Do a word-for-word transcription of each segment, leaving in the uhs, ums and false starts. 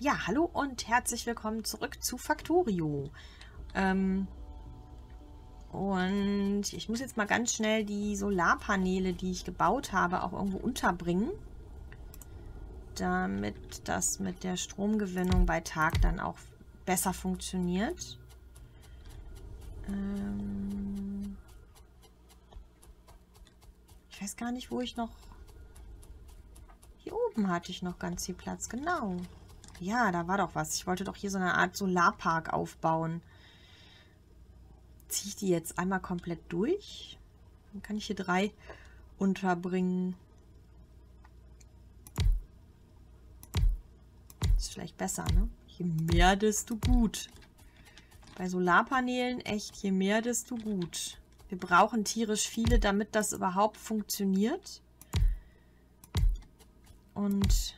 Ja, hallo und herzlich willkommen zurück zu Factorio. Ähm, und ich muss jetzt mal ganz schnell die Solarpaneele, die ich gebaut habe, auch irgendwo unterbringen, damit das mit der Stromgewinnung bei Tag dann auch besser funktioniert. Ähm, ich weiß gar nicht, wo ich noch... Hier oben hatte ich noch ganz viel Platz, genau. Ja, da war doch was. Ich wollte doch hier so eine Art Solarpark aufbauen. Ziehe ich die jetzt einmal komplett durch? Dann kann ich hier drei unterbringen. Ist vielleicht besser, ne? Je mehr, desto gut. Bei Solarpanelen echt, je mehr, desto gut. Wir brauchen tierisch viele, damit das überhaupt funktioniert. Und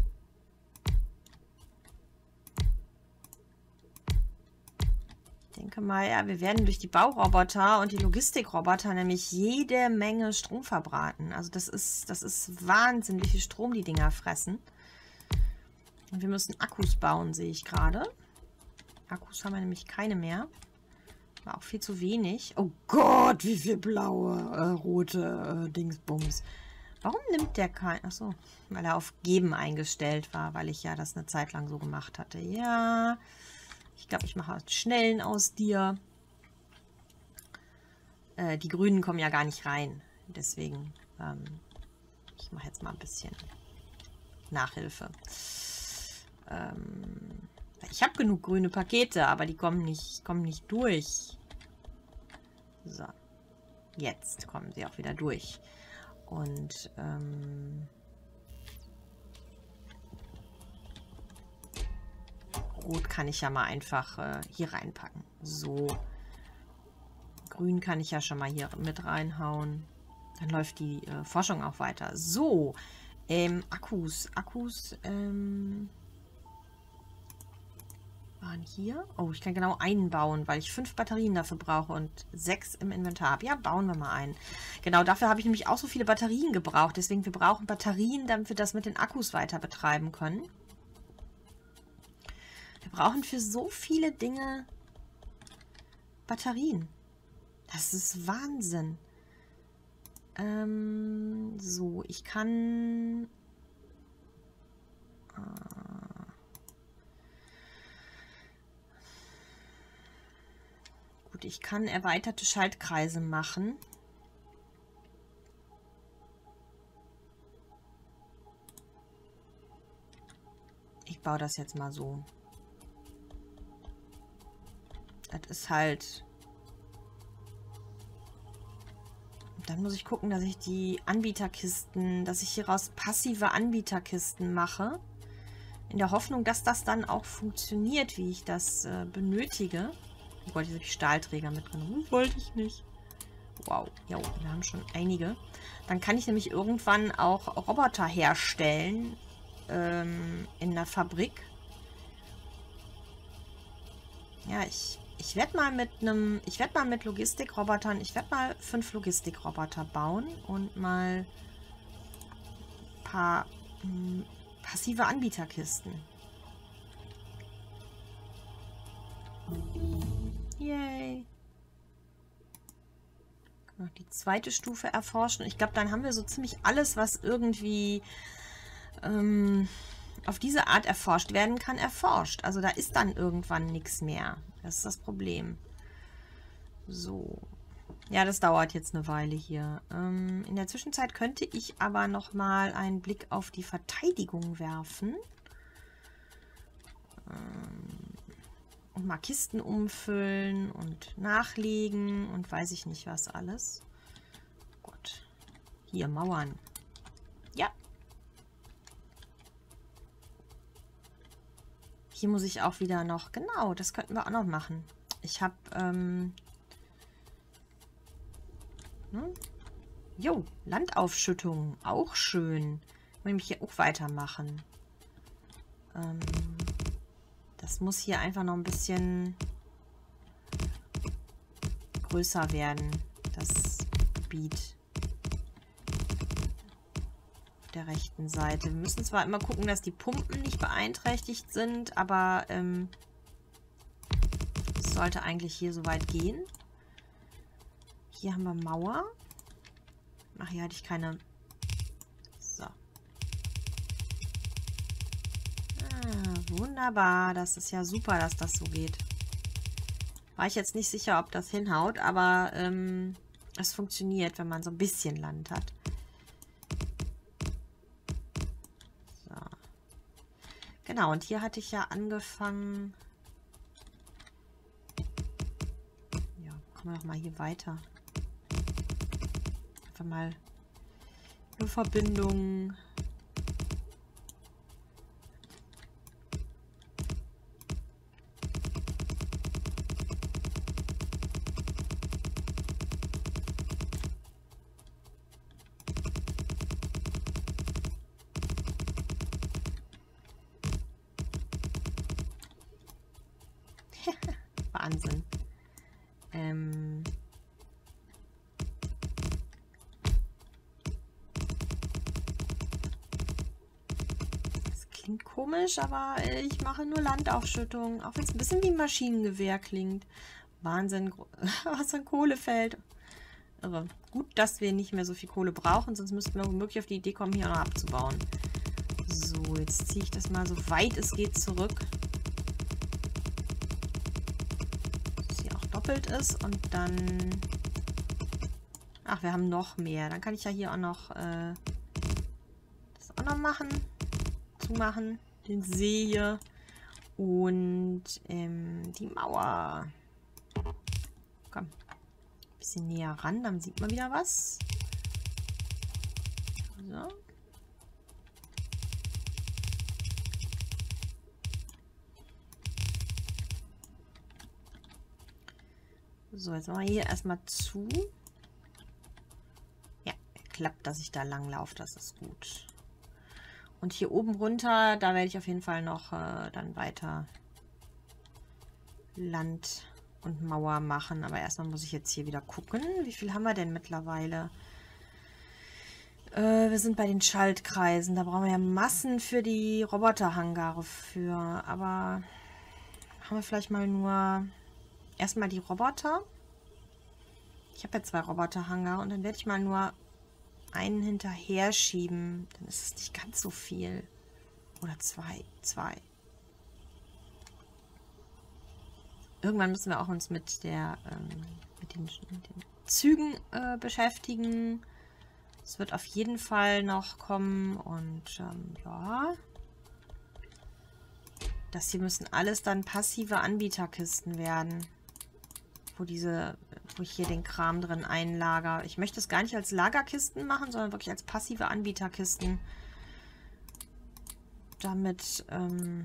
ich denke mal, ja, wir werden durch die Bauroboter und die Logistikroboter nämlich jede Menge Strom verbraten. Also das ist, das ist Wahnsinn, wie viel Strom die Dinger fressen. Und wir müssen Akkus bauen, sehe ich gerade. Akkus haben wir nämlich keine mehr. War auch viel zu wenig. Oh Gott, wie viel blaue, äh, rote äh, Dingsbums. Warum nimmt der kein... Achso, weil er auf Geben eingestellt war, weil ich ja das eine Zeit lang so gemacht hatte. Ja... Ich glaube, ich mache Schnellen aus dir. Äh, die Grünen kommen ja gar nicht rein. Deswegen, ähm, ich mache jetzt mal ein bisschen Nachhilfe. Ähm, ich habe genug grüne Pakete, aber die kommen nicht, kommen nicht durch. So. Jetzt kommen sie auch wieder durch. Und, ähm... Rot kann ich ja mal einfach äh, hier reinpacken. So. Grün kann ich ja schon mal hier mit reinhauen. Dann läuft die äh, Forschung auch weiter. So. Ähm, Akkus. Akkus ähm, waren hier. Oh, ich kann genau einen bauen, weil ich fünf Batterien dafür brauche und sechs im Inventar habe. Ja, bauen wir mal einen. Genau, dafür habe ich nämlich auch so viele Batterien gebraucht. Deswegen, wir brauchen Batterien, damit wir das mit den Akkus weiter betreiben können. Wir brauchen für so viele Dinge Batterien. Das ist Wahnsinn. Ähm, so, ich kann... Äh, gut, ich kann erweiterte Schaltkreise machen. Ich baue das jetzt mal so. Das ist halt... Dann muss ich gucken, dass ich die Anbieterkisten, dass ich hieraus passive Anbieterkisten mache. In der Hoffnung, dass das dann auch funktioniert, wie ich das äh, benötige. Oh Gott, jetzt habe ich Stahlträger mit drin. Das wollte ich nicht. Wow, ja, wir haben schon einige. Dann kann ich nämlich irgendwann auch Roboter herstellen ähm, in der Fabrik. Ja, ich... Ich werde mal mit einem, ich werde mal mit Logistikrobotern, ich werde mal fünf Logistikroboter bauen und mal ein paar mh, passive Anbieterkisten. Yay. Noch die zweite Stufe erforschen. Ich glaube, dann haben wir so ziemlich alles, was irgendwie ähm, auf diese Art erforscht werden kann, erforscht. Also da ist dann irgendwann nichts mehr. Das ist das Problem. So. Ja, das dauert jetzt eine Weile hier. Ähm, in der Zwischenzeit könnte ich aber noch mal einen Blick auf die Verteidigung werfen. Ähm, und mal Kisten umfüllen und nachlegen und weiß ich nicht was alles. Gott. Hier, Mauern. Ja. Hier muss ich auch wieder noch... Genau, das könnten wir auch noch machen. Ich habe... Ähm, ne? Jo, Landaufschüttung. Auch schön. Ich will mich hier auch weitermachen. Ähm, das muss hier einfach noch ein bisschen größer werden. Das Gebiet. Auf der rechten Seite. Wir müssen zwar immer gucken, dass die Pumpen nicht beeinträchtigt sind, aber ähm, es sollte eigentlich hier soweit gehen. Hier haben wir Mauer. Ach, hier hatte ich keine... So. Ah, wunderbar. Das ist ja super, dass das so geht. War ich jetzt nicht sicher, ob das hinhaut, aber ähm, es funktioniert, wenn man so ein bisschen Land hat. So. Genau, und hier hatte ich ja angefangen... Ja, kommen wir doch mal hier weiter. Einfach mal eine Verbindung. Wahnsinn. Ähm... Klingt komisch, aber ich mache nur Landaufschüttung. Auch wenn es ein bisschen wie ein Maschinengewehr klingt. Wahnsinn, was ein Kohlefeld. Aber gut, dass wir nicht mehr so viel Kohle brauchen, sonst müssten wir womöglich auf die Idee kommen, hier noch abzubauen. So, jetzt ziehe ich das mal so weit es geht zurück. Dass hier auch doppelt ist und dann... Ach, wir haben noch mehr. Dann kann ich ja hier auch noch äh, das auch noch machen. Machen, den See hier und ähm, die Mauer. Komm, ein bisschen näher ran, dann sieht man wieder was. So. So, jetzt machen wir hier erstmal zu. Ja, klappt, dass ich da lang laufe, das ist gut. Und hier oben runter, da werde ich auf jeden Fall noch äh, dann weiter Land und Mauer machen. Aber erstmal muss ich jetzt hier wieder gucken. Wie viel haben wir denn mittlerweile? Äh, wir sind bei den Schaltkreisen. Da brauchen wir ja Massen für die Roboterhangare für. Aber haben wir vielleicht mal nur erstmal die Roboter. Ich habe ja zwei Roboterhangare und dann werde ich mal nur einen hinterher schieben, dann ist es nicht ganz so viel. Oder zwei. Zwei. Irgendwann müssen wir auch uns mit der ähm, mit, den, mit den Zügen äh, beschäftigen. Es wird auf jeden Fall noch kommen und ähm, ja. Das hier müssen alles dann passive Anbieterkisten werden. Wo diese, wo ich hier den Kram drin einlager. Ich möchte es gar nicht als Lagerkisten machen, sondern wirklich als passive Anbieterkisten. Damit ähm,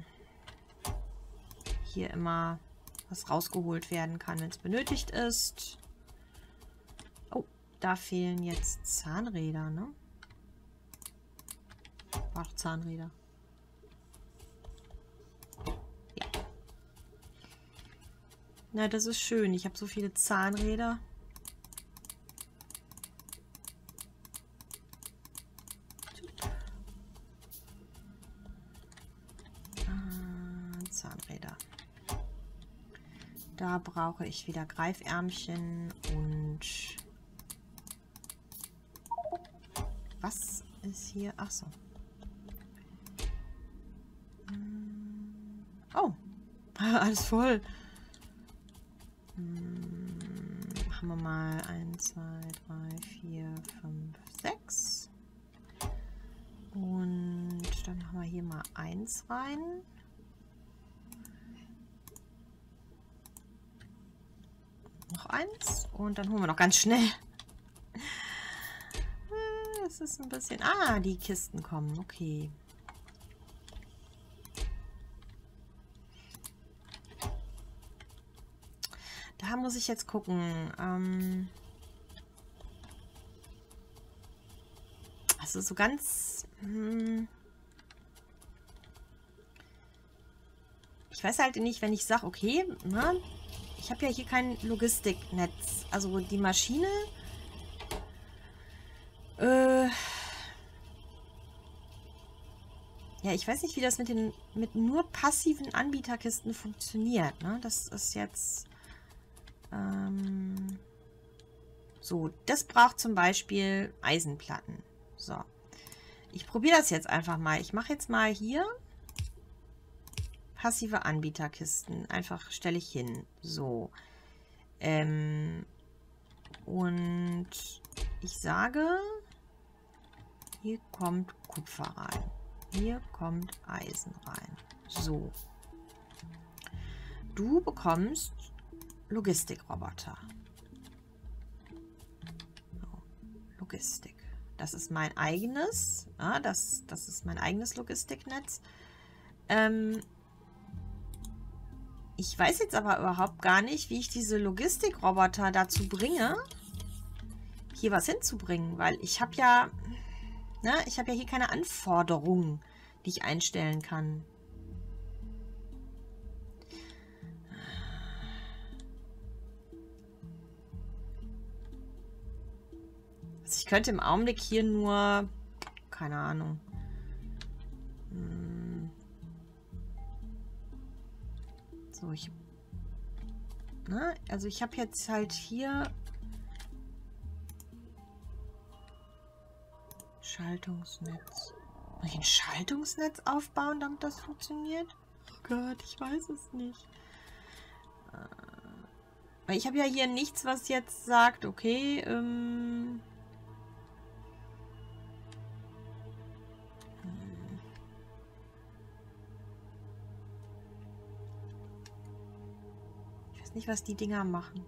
hier immer was rausgeholt werden kann, wenn es benötigt ist. Oh, da fehlen jetzt Zahnräder, ne? War doch Zahnräder. Na, das ist schön. Ich habe so viele Zahnräder. Ah, Zahnräder. Da brauche ich wieder Greifärmchen und... Was ist hier? Ach so. Oh, alles voll. Machen wir mal eins, zwei, drei, vier, fünf, sechs. Und dann machen wir hier mal eins rein. Noch eins. Und dann holen wir noch ganz schnell. Es ist ein bisschen... Ah, die Kisten kommen. Okay. Da muss ich jetzt gucken. Ähm also so ganz... Hm ich weiß halt nicht, wenn ich sage, okay, na, ich habe ja hier kein Logistiknetz. Also die Maschine... Äh Ja, ich weiß nicht, wie das mit den mit nur passiven Anbieterkisten funktioniert. Ne? Das ist jetzt... Ähm, so, das braucht zum Beispiel Eisenplatten. So. Ich probiere das jetzt einfach mal. Ich mache jetzt mal hier passive Anbieterkisten. Einfach stelle ich hin. So. Ähm, und ich sage, hier kommt Kupfer rein. Hier kommt Eisen rein. So. Du bekommst Logistikroboter. So. Logistik. Das ist mein eigenes. Ja, das, das ist mein eigenes Logistiknetz. Ähm, ich weiß jetzt aber überhaupt gar nicht, wie ich diese Logistikroboter dazu bringe, hier was hinzubringen, weil ich habe ja, ne, ich habe ja hier keine Anforderungen, die ich einstellen kann. Also ich könnte im Augenblick hier nur, keine Ahnung, hm, so, ich, ne, also ich habe jetzt halt hier Schaltungsnetz. Muss ich ein Schaltungsnetz aufbauen, damit das funktioniert? Oh Gott, ich weiß es nicht. Weil ich habe ja hier nichts, was jetzt sagt, okay, ähm... ich weiß nicht, was die Dinger machen.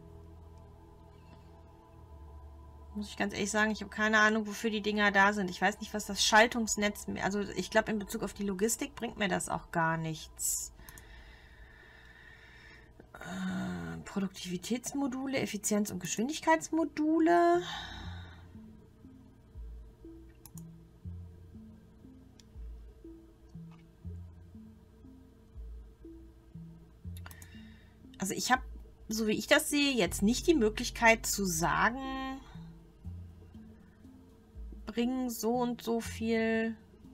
Muss ich ganz ehrlich sagen, ich habe keine Ahnung, wofür die Dinger da sind. Ich weiß nicht, was das Schaltungsnetz... Also ich glaube, in Bezug auf die Logistik bringt mir das auch gar nichts. Äh, Produktivitätsmodule, Effizienz- und Geschwindigkeitsmodule. Also ich habe, so wie ich das sehe, jetzt nicht die Möglichkeit zu sagen... bringen so und so viel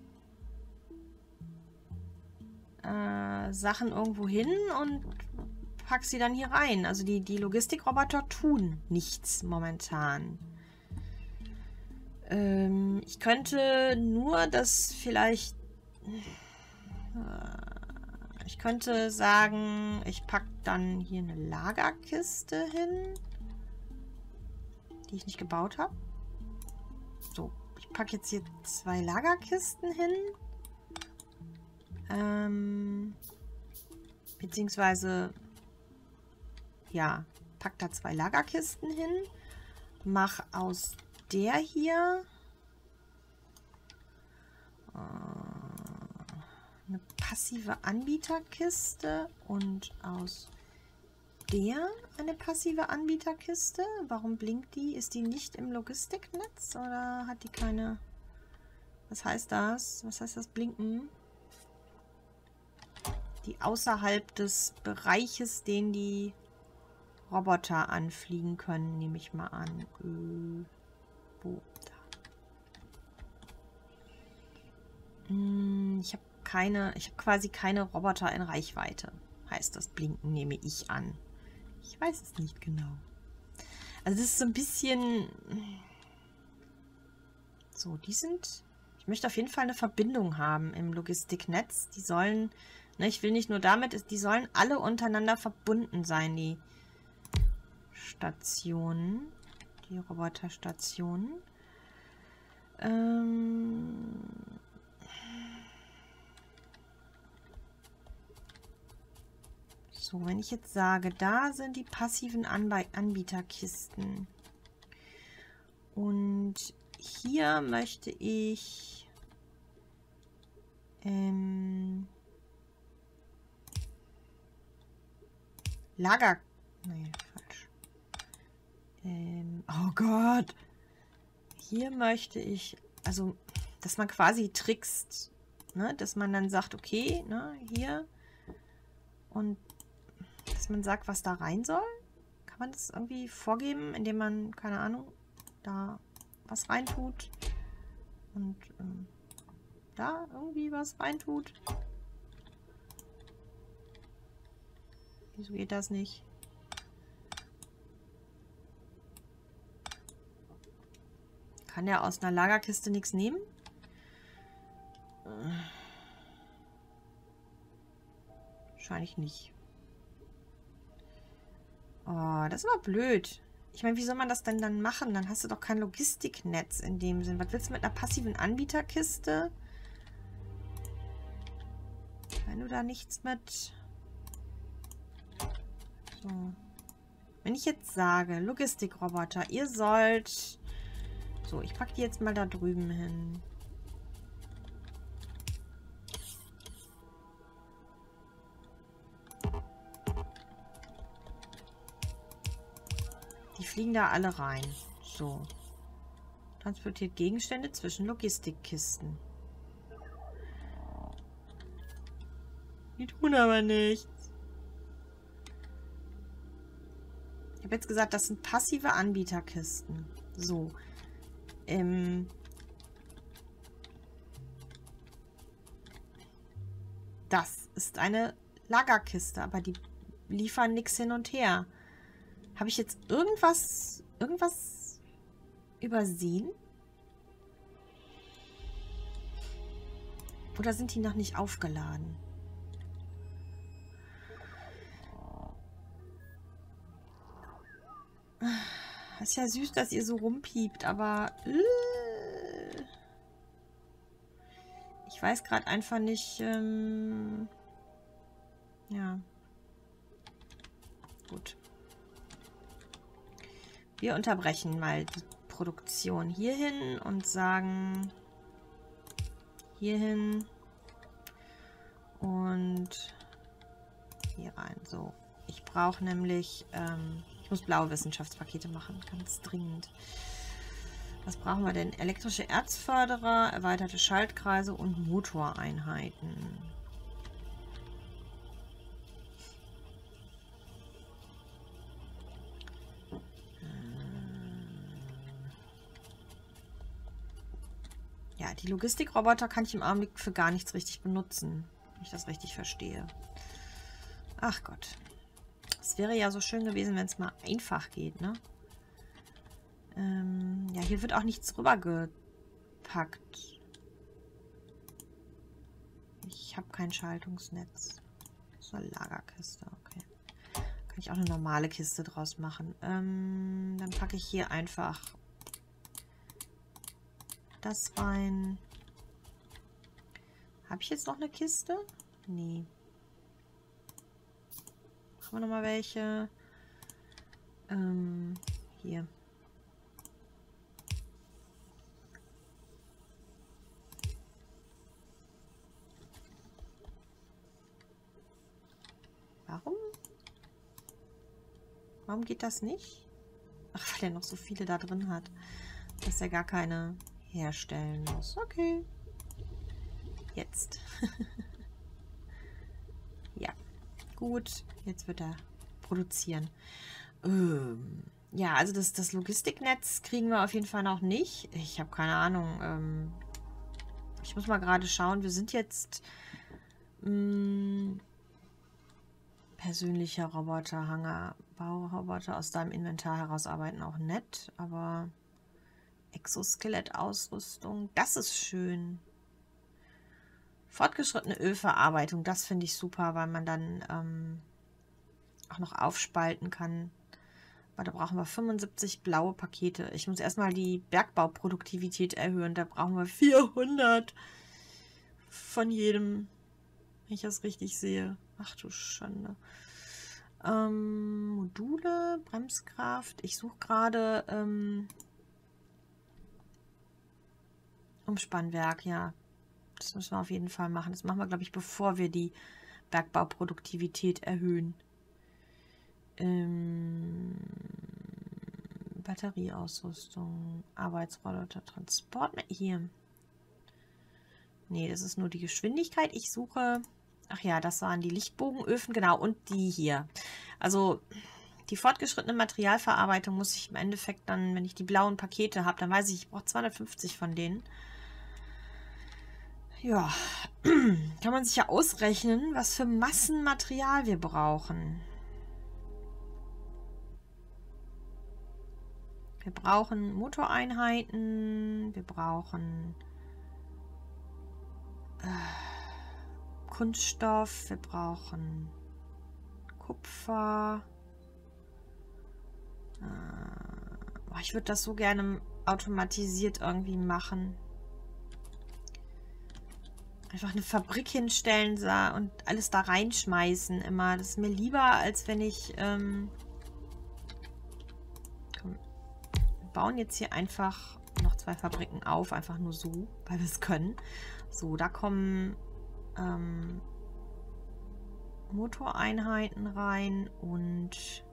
äh, Sachen irgendwo hin und pack sie dann hier rein. Also die, die Logistikroboter tun nichts momentan. Ähm, ich könnte nur das vielleicht... Äh, ich könnte sagen, ich packe dann hier eine Lagerkiste hin, die ich nicht gebaut habe. So. Ich packe jetzt hier zwei Lagerkisten hin. Ähm, beziehungsweise, ja, pack da zwei Lagerkisten hin. Mach aus der hier äh, eine passive Anbieterkiste und aus der eine passive Anbieterkiste. Warum blinkt die? Ist die nicht im Logistiknetz oder hat die keine... Was heißt das? Was heißt das Blinken? Die außerhalb des Bereiches, den die Roboter anfliegen können, nehme ich mal an. Äh, wo? Da. Hm, ich habe keine, ich habe quasi keine Roboter in Reichweite. Heißt das Blinken, nehme ich an. Ich weiß es nicht genau. Also das ist so ein bisschen... So, die sind... Ich möchte auf jeden Fall eine Verbindung haben im Logistiknetz. Die sollen... Ne, ich will nicht nur damit... Die sollen alle untereinander verbunden sein, die Stationen. Die Roboterstationen. Ähm... So, wenn ich jetzt sage, da sind die passiven Anbe- Anbieterkisten. Und hier möchte ich ähm, Lager... Nee, falsch. Ähm, oh Gott. Hier möchte ich, also, dass man quasi trickst. Ne? Dass man dann sagt, okay, ne, hier. Und dass man sagt, was da rein soll. Kann man das irgendwie vorgeben, indem man, keine Ahnung, da was reintut. Und ähm, da irgendwie was reintut. Wieso geht das nicht? Kann der aus einer Lagerkiste nichts nehmen? Wahrscheinlich nicht. Oh, das ist aber blöd. Ich meine, wie soll man das denn dann machen? Dann hast du doch kein Logistiknetz in dem Sinn. Was willst du mit einer passiven Anbieterkiste? Wenn du da nichts mit... So. Wenn ich jetzt sage, Logistikroboter, ihr sollt... So, ich packe die jetzt mal da drüben hin. Die fliegen da alle rein. So. Transportiert Gegenstände zwischen Logistikkisten. Die tun aber nichts. Ich habe jetzt gesagt, das sind passive Anbieterkisten. So. Ähm. Das ist eine Lagerkiste, aber die liefern nichts hin und her. Habe ich jetzt irgendwas, irgendwas übersehen? Oder sind die noch nicht aufgeladen? Ist ja süß, dass ihr so rumpiept, aber äh, ich weiß gerade einfach nicht. Ähm, ja. Gut. Wir unterbrechen mal die Produktion hierhin und sagen hierhin und hier rein. So, ich brauche nämlich, ähm, ich muss blaue Wissenschaftspakete machen, ganz dringend. Was brauchen wir denn? Elektrische Erzförderer, erweiterte Schaltkreise und Motoreinheiten. Ja, die Logistikroboter kann ich im Augenblick für gar nichts richtig benutzen, wenn ich das richtig verstehe. Ach Gott. Es wäre ja so schön gewesen, wenn es mal einfach geht, ne? Ähm, ja, hier wird auch nichts rübergepackt. Ich habe kein Schaltungsnetz. So eine Lagerkiste, okay. Kann ich auch eine normale Kiste draus machen. Ähm, dann packe ich hier einfach das rein. Habe ich jetzt noch eine Kiste? Nee. Haben wir noch mal welche? Ähm, hier. Warum? Warum geht das nicht? Ach, weil er noch so viele da drin hat, dass er gar keine herstellen muss. Okay. Jetzt. Ja. Gut. Jetzt wird er produzieren. Ähm, ja, also das, das Logistiknetz kriegen wir auf jeden Fall noch nicht. Ich habe keine Ahnung. Ähm, ich muss mal gerade schauen. Wir sind jetzt mh, persönlicher Roboter, Hangar, Bauroboter aus deinem Inventar herausarbeiten auch nett, aber Exoskelett-Ausrüstung, das ist schön. Fortgeschrittene Ölverarbeitung, das finde ich super, weil man dann ähm, auch noch aufspalten kann. Aber da brauchen wir fünfundsiebzig blaue Pakete. Ich muss erstmal die Bergbauproduktivität erhöhen. Da brauchen wir vierhundert von jedem, wenn ich das richtig sehe. Ach du Schande. Ähm, Module, Bremskraft. Ich suche gerade ähm, Umspannwerk, ja. Das müssen wir auf jeden Fall machen. Das machen wir, glaube ich, bevor wir die Bergbauproduktivität erhöhen. Ähm, Batterieausrüstung, Arbeitsroboter, Transport. Hier. Nee, das ist nur die Geschwindigkeit. Ich suche... Ach ja, das waren die Lichtbogenöfen, genau. Und die hier. Also... Die fortgeschrittene Materialverarbeitung muss ich im Endeffekt dann, wenn ich die blauen Pakete habe, dann weiß ich, ich brauche zweihundertfünfzig von denen. Ja, kann man sich ja ausrechnen, was für Massenmaterial wir brauchen. Wir brauchen Motoreinheiten, wir brauchen äh, Kunststoff, wir brauchen Kupfer. Äh, ich würde das so gerne automatisiert irgendwie machen. Einfach eine Fabrik hinstellen und alles da reinschmeißen immer. Das ist mir lieber, als wenn ich... Ähm, komm, wir bauen jetzt hier einfach noch zwei Fabriken auf. Einfach nur so, weil wir es können. So, da kommen ähm, Motoreinheiten rein und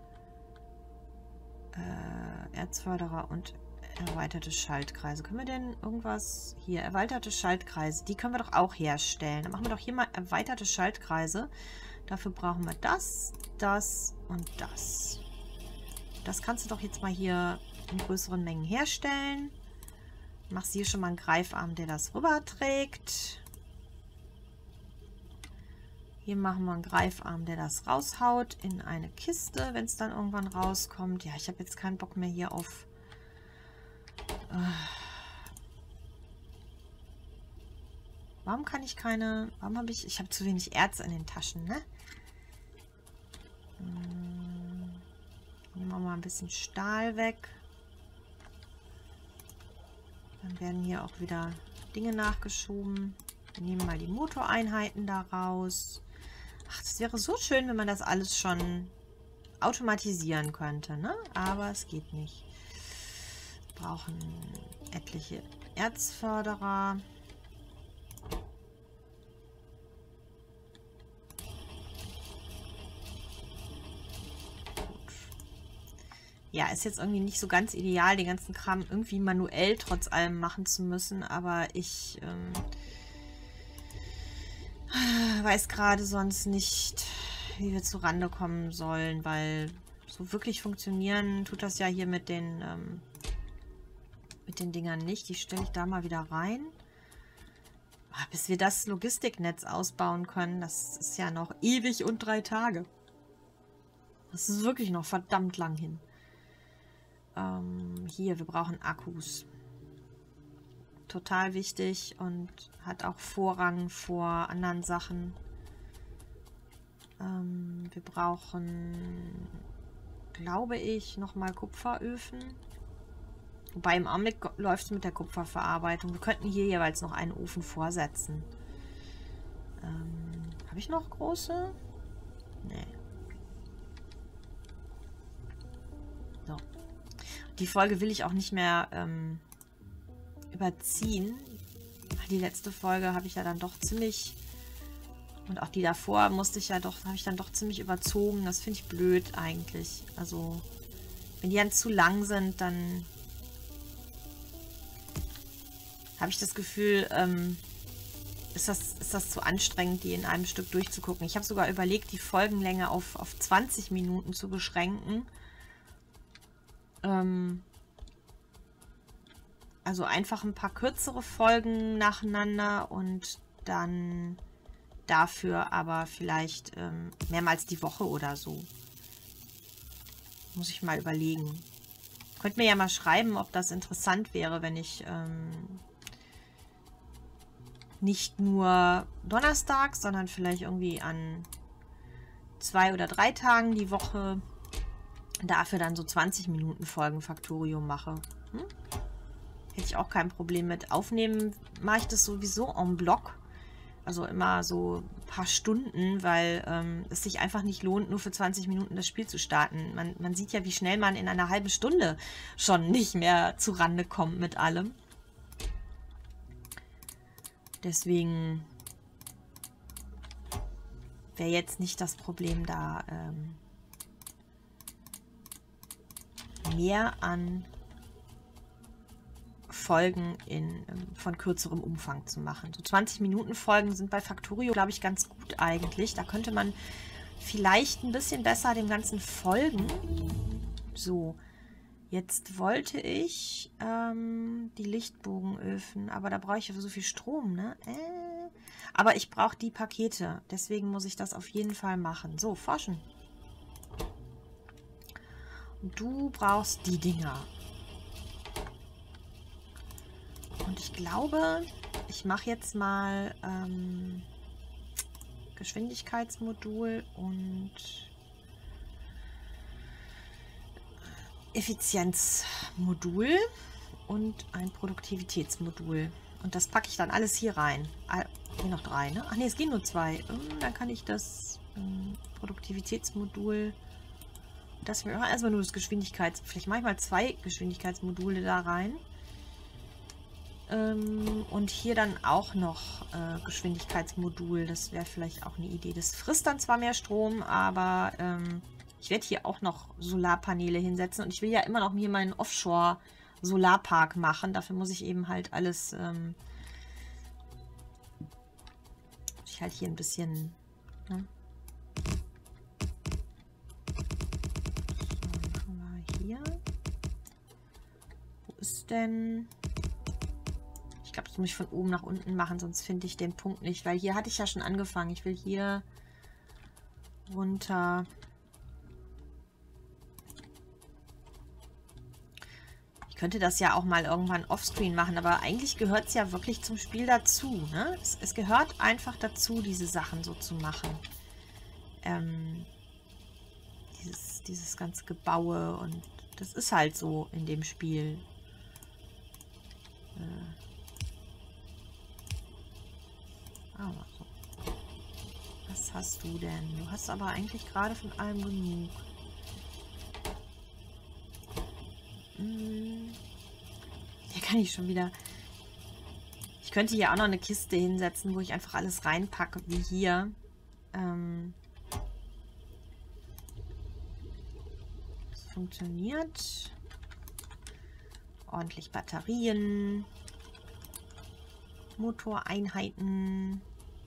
äh, Erzförderer und erweiterte Schaltkreise. Können wir denn irgendwas... Hier, erweiterte Schaltkreise. Die können wir doch auch herstellen. Dann machen wir doch hier mal erweiterte Schaltkreise. Dafür brauchen wir das, das und das. Das kannst du doch jetzt mal hier in größeren Mengen herstellen. Machst hier schon mal einen Greifarm, der das rüberträgt. Hier machen wir einen Greifarm, der das raushaut in eine Kiste, wenn es dann irgendwann rauskommt. Ja, ich habe jetzt keinen Bock mehr hier auf... Warum kann ich keine... Warum habe ich... Ich habe zu wenig Erz in den Taschen, ne? Hm, nehmen wir mal ein bisschen Stahl weg. Dann werden hier auch wieder Dinge nachgeschoben. Wir nehmen mal die Motoreinheiten da raus. Ach, das wäre so schön, wenn man das alles schon automatisieren könnte, ne? Aber es geht nicht. Brauchen etliche Erzförderer. Gut. Ja, ist jetzt irgendwie nicht so ganz ideal, den ganzen Kram irgendwie manuell trotz allem machen zu müssen, aber ich ähm, weiß gerade sonst nicht, wie wir zu Rande kommen sollen, weil so wirklich funktionieren tut das ja hier mit den ähm, mit den Dingern nicht. Die stelle ich da mal wieder rein. Ach, bis wir das Logistiknetz ausbauen können, das ist ja noch ewig und drei Tage. Das ist wirklich noch verdammt lang hin. Ähm, hier, wir brauchen Akkus. Total wichtig und hat auch Vorrang vor anderen Sachen. Ähm, wir brauchen, glaube ich, nochmal Kupferöfen. Wobei im Augenblick läuft es mit der Kupferverarbeitung. Wir könnten hier jeweils noch einen Ofen vorsetzen. Ähm, habe ich noch große? Nee. So. Die Folge will ich auch nicht mehr ähm, überziehen. Die letzte Folge habe ich ja dann doch ziemlich... Und auch die davor musste ich ja doch, habe ich dann doch ziemlich überzogen. Das finde ich blöd eigentlich. Also, wenn die dann zu lang sind, dann... habe ich das Gefühl, ähm, ist, das, ist das zu anstrengend, die in einem Stück durchzugucken. Ich habe sogar überlegt, die Folgenlänge auf, auf zwanzig Minuten zu beschränken. Ähm, also einfach ein paar kürzere Folgen nacheinander und dann dafür aber vielleicht ähm, mehrmals die Woche oder so. Muss ich mal überlegen. Könnt mir ja mal schreiben, ob das interessant wäre, wenn ich... Ähm, nicht nur Donnerstag, sondern vielleicht irgendwie an zwei oder drei Tagen die Woche dafür dann so zwanzig Minuten Folgen Faktorium mache. Hm? Hätte ich auch kein Problem mit. Aufnehmen mache ich das sowieso en bloc. Also immer so ein paar Stunden, weil ähm, es sich einfach nicht lohnt, nur für zwanzig Minuten das Spiel zu starten. Man, man sieht ja, wie schnell man in einer halben Stunde schon nicht mehr zu Rande kommt mit allem. Deswegen wäre jetzt nicht das Problem, da ähm, mehr an Folgen in, ähm, von kürzerem Umfang zu machen. So zwanzig Minuten Folgen sind bei Factorio, glaube ich, ganz gut eigentlich. Da könnte man vielleicht ein bisschen besser dem Ganzen folgen. So, Jetzt wollte ich ähm, die Lichtbogenöfen, aber da brauche ich ja so viel Strom, ne? Äh, aber ich brauche die Pakete, deswegen muss ich das auf jeden Fall machen. So, forschen. Du brauchst die Dinger. Und ich glaube, ich mache jetzt mal ähm, Geschwindigkeitsmodul und Effizienzmodul und ein Produktivitätsmodul. Und das packe ich dann alles hier rein. Ah, hier noch drei, ne? Ach ne, es gehen nur zwei. Ähm, dann kann ich das ähm, Produktivitätsmodul, das wir erstmal nur das Geschwindigkeits... Vielleicht mache ich mal zwei Geschwindigkeitsmodule da rein. Ähm, und hier dann auch noch äh, Geschwindigkeitsmodul. Das wäre vielleicht auch eine Idee. Das frisst dann zwar mehr Strom, aber ähm, ich werde hier auch noch Solarpaneele hinsetzen. Und ich will ja immer noch hier meinen Offshore-Solarpark machen. Dafür muss ich eben halt alles... Ähm, ich halt hier ein bisschen... Ne? So, schon mal hier. Wo ist denn... Ich glaube, das muss ich von oben nach unten machen, sonst finde ich den Punkt nicht. Weil hier hatte ich ja schon angefangen. Ich will hier runter. Ich könnte das ja auch mal irgendwann offscreen machen, aber eigentlich gehört es ja wirklich zum Spiel dazu. Ne? Es, es gehört einfach dazu, diese Sachen so zu machen. Ähm, dieses, dieses ganze Gebaue und das ist halt so in dem Spiel. Äh, Aber so. Was hast du denn? Du hast aber eigentlich gerade von allem genug. Hm. Hier kann ich schon wieder... Ich könnte hier auch noch eine Kiste hinsetzen, wo ich einfach alles reinpacke, wie hier. Ähm das funktioniert. Ordentlich Batterien. Motoreinheiten.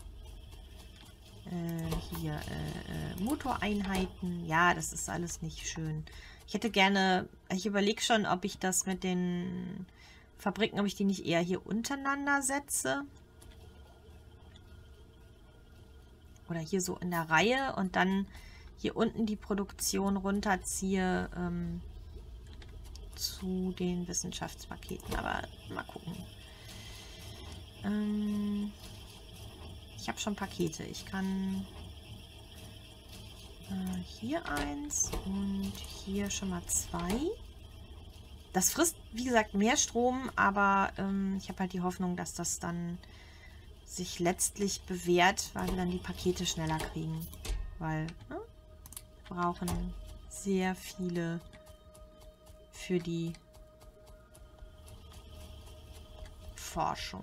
Äh, hier, äh, äh, Motoreinheiten. Ja, das ist alles nicht schön. Ich hätte gerne, ich überlege schon, ob ich das mit den Fabriken, ob ich die nicht eher hier untereinander setze. Oder hier so in der Reihe und dann hier unten die Produktion runterziehe ähm, zu den Wissenschaftspaketen. Aber mal gucken. Ähm, ich habe schon Pakete. Ich kann äh, hier eins und hier schon mal zwei. Das frisst, wie gesagt, mehr Strom, aber ähm, ich habe halt die Hoffnung, dass das dann sich letztlich bewährt, weil wir dann die Pakete schneller kriegen. Weil ne, wir brauchen sehr viele für die Forschung.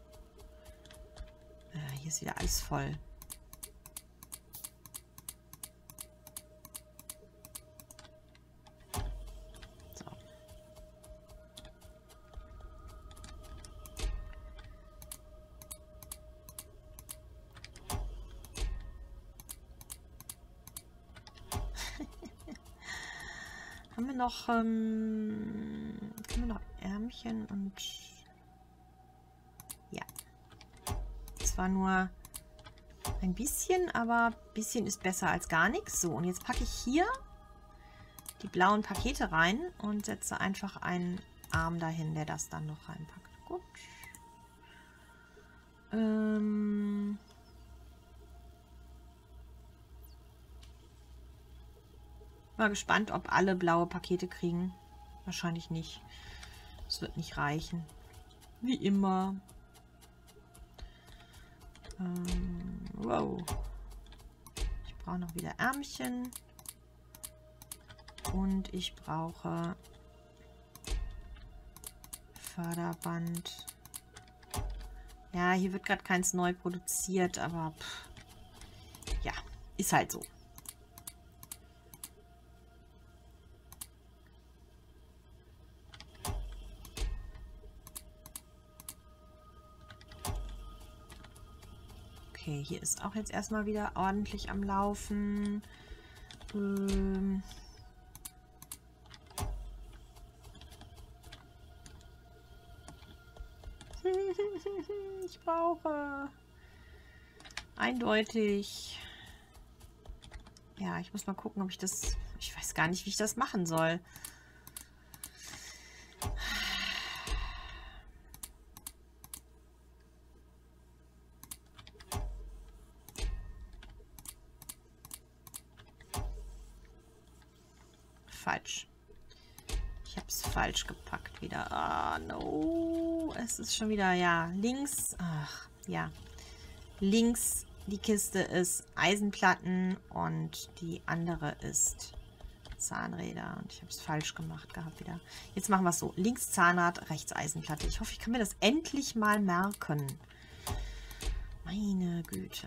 Äh, hier ist wieder alles voll. So. Haben wir noch, ähm, haben wir noch Ärmchen und ja. Zwar nur ein bisschen, aber ein bisschen ist besser als gar nichts. So, und jetzt packe ich hier die blauen Pakete rein und setze einfach einen Arm dahin, der das dann noch reinpackt. Gut. Ähm Mal gespannt, ob alle blaue Pakete kriegen. Wahrscheinlich nicht. Es wird nicht reichen. Wie immer. Ähm, wow. Ich brauche noch wieder Ärmchen. Und ich brauche Förderband. Ja, hier wird gerade keins neu produziert, aber pff, ja, ist halt so. Okay, hier ist auch jetzt erstmal wieder ordentlich am Laufen. Ähm ich brauche. Eindeutig. Ja, ich muss mal gucken, ob ich das... Ich weiß gar nicht, wie ich das machen soll. Falsch. Ich habe es falsch gepackt wieder. Ah, no. Es ist schon wieder, ja, links. Ach, ja. Links die Kiste ist Eisenplatten und die andere ist Zahnräder. Und ich habe es falsch gemacht gehabt wieder. Jetzt machen wir es so. Links Zahnrad, rechts Eisenplatte. Ich hoffe, ich kann mir das endlich mal merken. Meine Güte.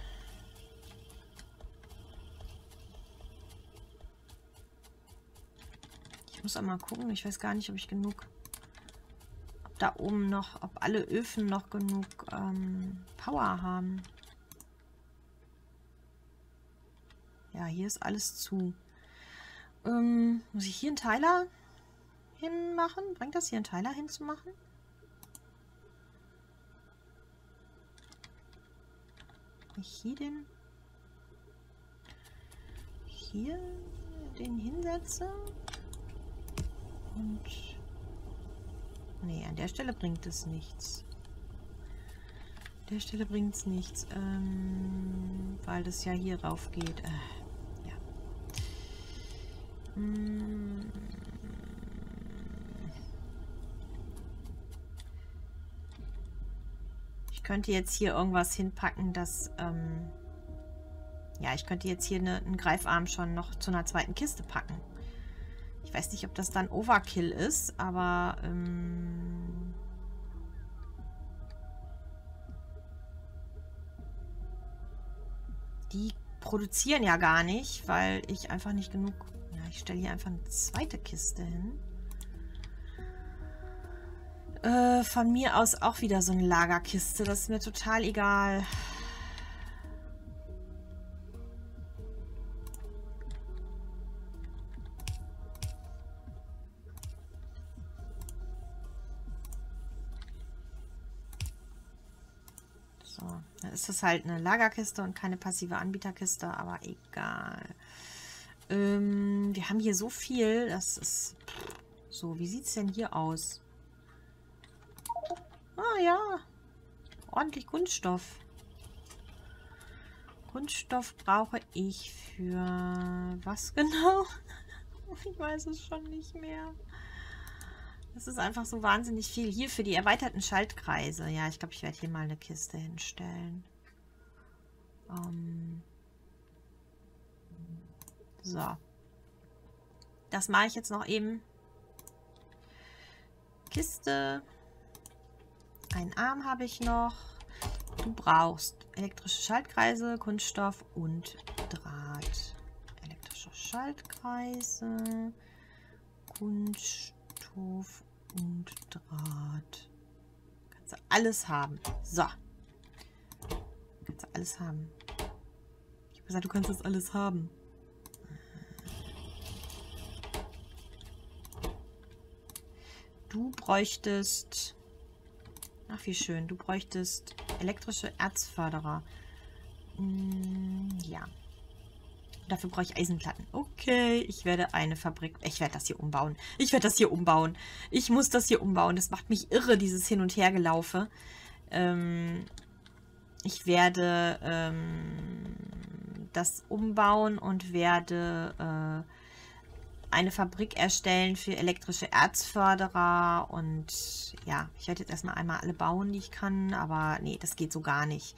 Ich muss auch mal gucken. Ich weiß gar nicht, ob ich genug... Ob da oben noch... Ob alle Öfen noch genug ähm, Power haben. Ja, hier ist alles zu. Ähm, muss ich hier einen Teiler hinmachen? Bringt das hier einen Teiler hinzumachen? Wenn ich hier den... Hier den hinsetze... Und nee, an der Stelle bringt es nichts. An der Stelle bringt es nichts, ähm, weil das ja hier rauf geht. Äh, ja. Hm. Ich könnte jetzt hier irgendwas hinpacken, das ähm, ja, ich könnte jetzt hier eine, einen Greifarm schon noch zu einer zweiten Kiste packen. Ich weiß nicht, ob das dann Overkill ist, aber ähm, die produzieren ja gar nicht, weil ich einfach nicht genug... Ja, ich stelle hier einfach eine zweite Kiste hin. Äh, von mir aus auch wieder so eine Lagerkiste. Das ist mir total egal. Dann ist das halt eine Lagerkiste und keine passive Anbieterkiste, aber egal. Ähm, wir haben hier so viel, das ist... So, wie sieht es denn hier aus? Ah ja, ordentlich Kunststoff. Kunststoff brauche ich für was genau? Ich weiß es schon nicht mehr. Das ist einfach so wahnsinnig viel. Hier für die erweiterten Schaltkreise. Ja, ich glaube, ich werde hier mal eine Kiste hinstellen. Ähm so. Das mache ich jetzt noch eben. Kiste. Einen Arm habe ich noch. Du brauchst elektrische Schaltkreise, Kunststoff und Draht. Elektrische Schaltkreise, Kunststoff und Draht. Kannst du alles haben. So. Kannst du alles haben. Ich habe gesagt, du kannst das alles haben. Du bräuchtest... Ach, wie schön. Du bräuchtest elektrische Erzförderer. Hm, ja. Dafür brauche ich Eisenplatten. Okay, ich werde eine Fabrik... Ich werde das hier umbauen. Ich werde das hier umbauen. Ich muss das hier umbauen. Das macht mich irre, dieses Hin- und Hergelaufe. Ähm, ich werde ähm, das umbauen und werde äh, eine Fabrik erstellen für elektrische Erzförderer. Und ja, ich werde jetzt erstmal einmal alle bauen, die ich kann. Aber nee, das geht so gar nicht.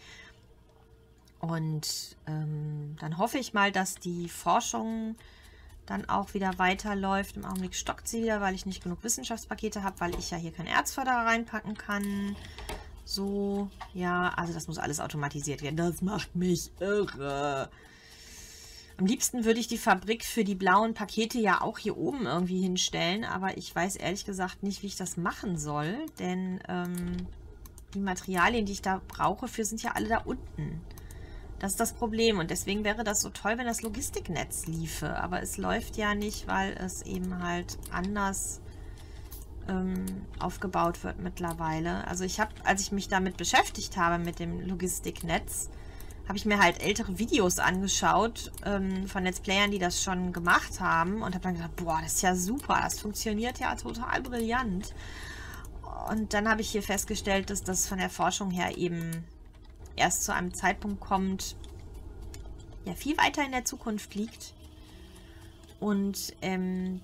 Und ähm, dann hoffe ich mal, dass die Forschung dann auch wieder weiterläuft. Im Augenblick stockt sie wieder, weil ich nicht genug Wissenschaftspakete habe, weil ich ja hier keinen Erzförderer reinpacken kann. So, ja, also das muss alles automatisiert werden. Das macht mich irre. Am liebsten würde ich die Fabrik für die blauen Pakete ja auch hier oben irgendwie hinstellen, aber ich weiß ehrlich gesagt nicht, wie ich das machen soll, denn ähm, die Materialien, die ich da brauche, für sind ja alle da unten. Das ist das Problem und deswegen wäre das so toll, wenn das Logistiknetz liefe. Aber es läuft ja nicht, weil es eben halt anders ähm, aufgebaut wird mittlerweile. Also ich habe, als ich mich damit beschäftigt habe, mit dem Logistiknetz, habe ich mir halt ältere Videos angeschaut ähm, von Let's Playern, die das schon gemacht haben und habe dann gedacht, boah, das ist ja super, das funktioniert ja total brillant. Und dann habe ich hier festgestellt, dass das von der Forschung her eben erst zu einem Zeitpunkt kommt, ja, viel weiter in der Zukunft liegt. Und, ähm,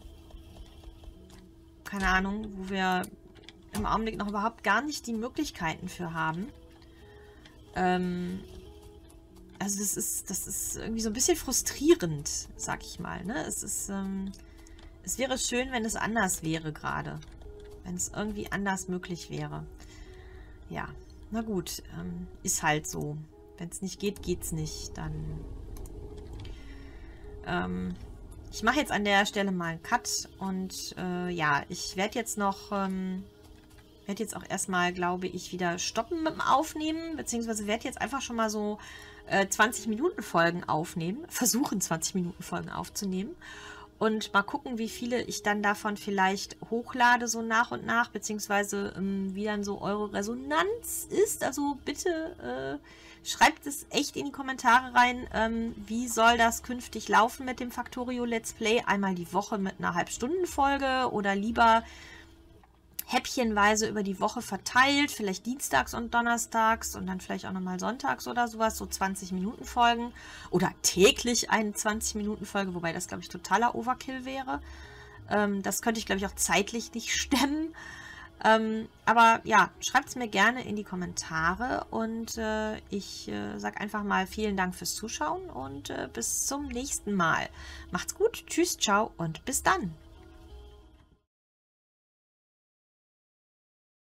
keine Ahnung, wo wir im Augenblick noch überhaupt gar nicht die Möglichkeiten für haben. Ähm, also das ist, das ist irgendwie so ein bisschen frustrierend, sag ich mal, ne? Es ist, ähm, es wäre schön, wenn es anders wäre gerade. Wenn es irgendwie anders möglich wäre. Ja, na gut, ähm, ist halt so. Wenn es nicht geht, geht's nicht. Dann, ähm, ich mache jetzt an der Stelle mal einen Cut und äh, ja, ich werde jetzt noch, ähm, werde jetzt auch erstmal, glaube ich, wieder stoppen mit dem Aufnehmen, beziehungsweise werde jetzt einfach schon mal so äh, zwanzig Minuten Folgen aufnehmen, versuchen zwanzig Minuten Folgen aufzunehmen. Und mal gucken, wie viele ich dann davon vielleicht hochlade, so nach und nach, beziehungsweise ähm, wie dann so eure Resonanz ist. Also bitte äh, schreibt es echt in die Kommentare rein, ähm, wie soll das künftig laufen mit dem Factorio Let's Play. Einmal die Woche mit einer Halbstunden-Folge oder lieber häppchenweise über die Woche verteilt, vielleicht dienstags und donnerstags und dann vielleicht auch nochmal sonntags oder sowas, so zwanzig Minuten Folgen oder täglich eine zwanzig Minuten Folge, wobei das, glaube ich, totaler Overkill wäre. Ähm, das könnte ich, glaube ich, auch zeitlich nicht stemmen. Ähm, aber ja, schreibt es mir gerne in die Kommentare und äh, ich äh, sage einfach mal vielen Dank fürs Zuschauen und äh, bis zum nächsten Mal. Macht's gut, tschüss, ciao und bis dann.